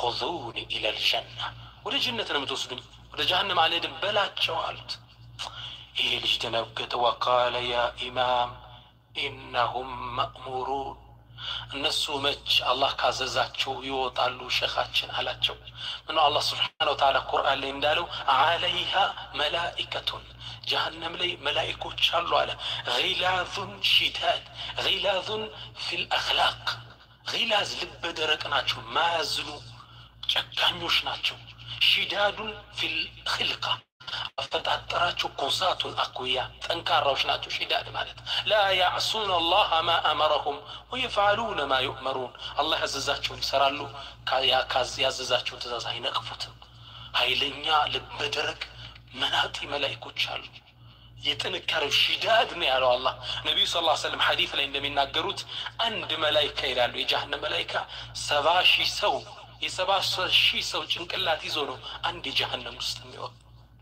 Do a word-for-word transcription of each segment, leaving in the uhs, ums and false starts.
خذوني إلى الجنة ولا جنة لم توصلني ولا جهنم على يد بلات شوالت إيه الاجتناب وقال يا إمام إنهم مأمورون الناس مج الله كاززاتشو يوطالو شيخاتشن علاتشو من الله سبحانه وتعالى قرآن اللي اندالو عليها ملائكة جهنم لي ملائكة شالو على غلاظ شداد غلاظ في الأخلاق غلاظ لب درك ناتشو مازنو ጨካኞች ናቸው شداد في الخلقة አፈጣጠራቸው ቆሳቱ አኩያ ጠንካራዎች ናቸው شداد ማለት لا يعصون الله ما أمرهم ويفعلون ما يؤمرون الله ያዘዛቸውን ይሰራሉ ያዘዛቸውን ትእዛዝ አይነቅፉትም ኃይለኛ ልብ ደረቅ መናጢ መላእክቶች አሉ የጥንካሬው شداد ነው ያለው አላህ ነብዩ ሰለላሁ ዐለይሂ ወሰለም ሐዲስ ላይ እንደሚናገሩት አንድ መላእክት ይላሉ የጀሃነም መላእክት ሰባ ሺህ ሰው የሰባ ሺህ ሰው ጭንቅላት ይዞ ነው አንድ የጀሃነም ውስጥ የሚወጣው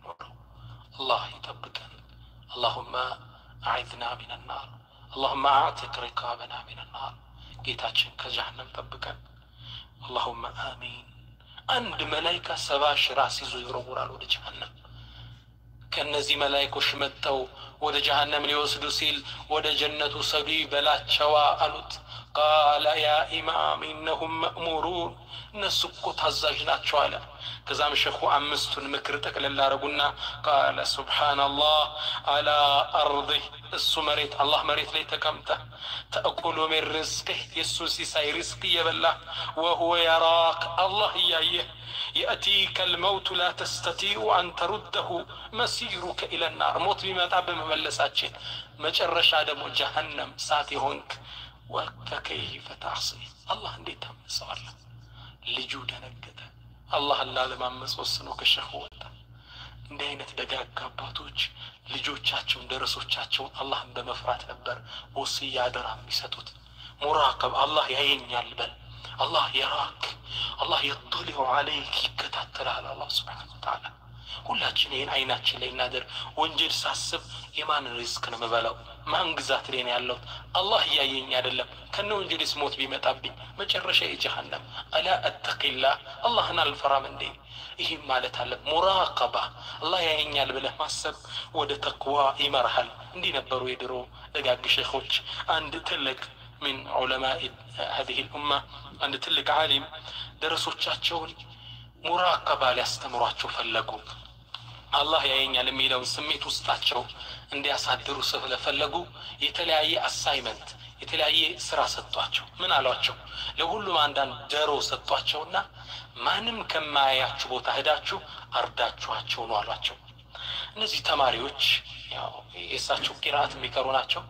الله يطبقنا اللهم أعذنا من النار اللهم أعتق رقابنا من النار جيتاتشن كجهنم طبقنا اللهم آمين عند ملائكة سباش راسي زو يرورال ود جهنم كنزي ملائكة شمتو ود جهنم ليوسدو سيل ود جنة سبي بلا شوا ألوت قال يا إمام إنهم مأمورون نسكو تهزاجنا شوالا كزام شيخو أمستون مكرتك لله ربنا قال سبحان الله على أرضه السمريت الله مريت ليتكمته تأكل من رزقه يسوسي ساي رزقي يبلا وهو يراك الله يأيه يأتيك الموت لا تستطيع أن ترده مسيرك إلى النار موت بما تعب مملساتين مجرش عدم جهنم ساتي هونك وكيف تعصي الله عندي تم سؤال لجود نكده الله لا لما مسوسنو كشخوته እንደ አይነት ደጋጋ አባቶች ልጆቻቸውን ደረሶቻቸውን አላህን በመፍራት ነበር ወሲያ አደራ የሚሰጡት ሙራቀብ አላህ ያየኛል በል አላህ ይራክ አላህ يطلع عليك ይከታተላል አላህ Subhanahu Wa Ta'ala ሁላችን ይሄን አይናችን ላይ እናደር ወንጀል ሳስብ የማን ሪስክ ነው መበላው ማን ግዛት ላይ ነው ያለው አላህ ያየኝ አይደለም ከነ ወንጀልስ ሞት ቢመጣብኝ መጨረሻ የጀሃነም አላ አተቂላህ አላህን አልፈራም እንዴ ይሄም ማለት አለ ሙራቀባ አላህ ያየኛል ብለህ ማሰብ ወደ ተቅዋ ይመርሃል እንዲ ነበሩ የድሮ ደጋግ ሼኾች አንድ ትልቅ من علماء هذه الأمة عند تلك عالم درسوቻቸውን ሙራቀባ ሊያስተምሯቸው ፈለጉ الله ያየኛል የሚለውን ስሜት ውስጣቸው እንዲያሳድሩ ስለፈለጉ የተለያየ አሳይመንት የተለያየ ስራ ሰጥቷቸው ምን አሏቸው ለሁሉም አንዳንድ ደሮ ሰጥቷቸውና ማንም ከማያያችሁ ቦታ ሄዳችሁ አርዳችኋቸው ነው አሏቸው እነዚህ ተማሪዎች ያው የሳቸው ቂራአት የሚቀሩ ናቸው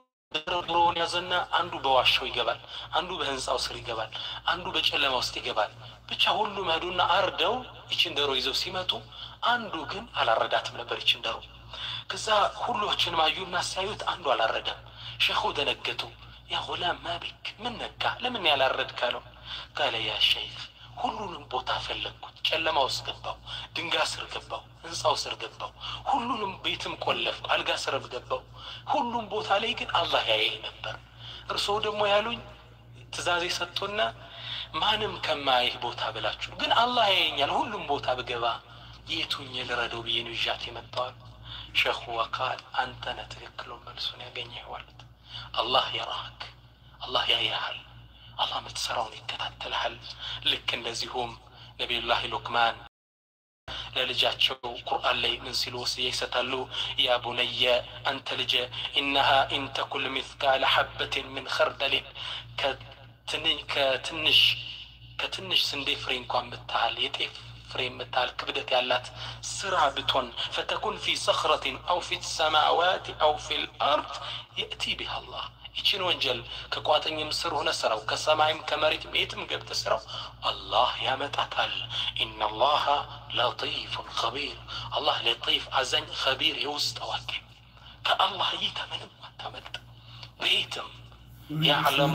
ድሮውን ያዘና አንዱ በዋሻው ይገባል አንዱ በህንጻው ስር ይገባል አንዱ በጨለማ ውስጥ ይገባል ብቻ ሁሉም ሄዱና አርደው እቺን ደሮ ይዘው ሲመጡ አንዱ ግን አላረዳትም ነበር እቺን ደሮ ከዛ ሁሉዎችንም አዩና ሳይዩት አንዱ አላረዳም ሸኹ ደነገጡ ያ غلام ما بك ምን ነካ ለምን ያላረድካለው قال يا شيخ ሁሉንም ቦታ ፈለግኩት ጨለማ ውስጥ ገባው ድንጋይ ስር ገባው ህንጻው ስር ገባው ሁሉንም ቤትም ቆለፍኩ አልጋ ስር ገባው ሁሉም ቦታ ላይ ግን አላህ ያየኝ ነበር እርሶ ደግሞ ያሉኝ ትእዛዝ ሰጥቶና ማንም ከማይህ ቦታ ብላችሁ ግን አላህ ያየኛል ሁሉም ቦታ በገባ የቱኝ ልረደው በየኑ ይጃት የመጣው ሸኹ ወቃል አንተ ነትክክሎ መልሱን ያገኘው ማለት አላህ ይራክ አላህ ያያል الله متسراون يكتاتلحل لك እንደዚሁም ነብዩላህ ሉቅማን ለልጃቸው ቁርአን ላይ ምን ሲሉ ወሲያ ይሰጣሉ ያ ቡነየ አንተ ልጅ انها ان تكل مثقال حبه من خردل ከትንሽ ከትንሽ ከትንሽ ስንዴ ፍሬ እንኳን ብታል የጤፍ ፍሬ ምታል ክብደት ያላት ስራ ብቶን فتكون في صخره او في السماوات او في الارض ياتي بها الله ይችን ወንጀል ከቋጠኝም ስር ሆነ ሰራው ከሰማይም ከመሬትም የትም ገብተ ሰራው አላህ ያመጣታል ان الله لطيف خبير الله لطيف عزن خبير يوسط واقع كالله يتمنى تمت بيتم يعلم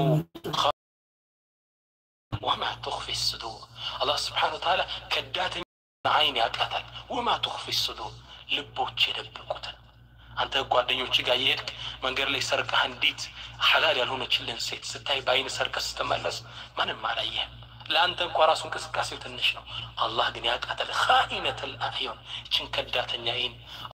وما تخفي الصدور الله سبحانه وتعالى كدات عين ያቃታል وما تخفي الصدور ልቦች ይደብቁታል አንተ ጓደኞች ጋር ይሄድክ መንገር ላይ ሰርቀህ እንዴት ሐላል ያልሆነችልን ሴት ስታይ ባይን ሰርቀህ ስትመለስ ማንም አላየህ ለአንተ እንኳን ራሱ እንቅስቃሴው ትንሽ ነው አላህ ግን ያቃተል ኻኢነተል አዕዩን ችን ከዳተኛይን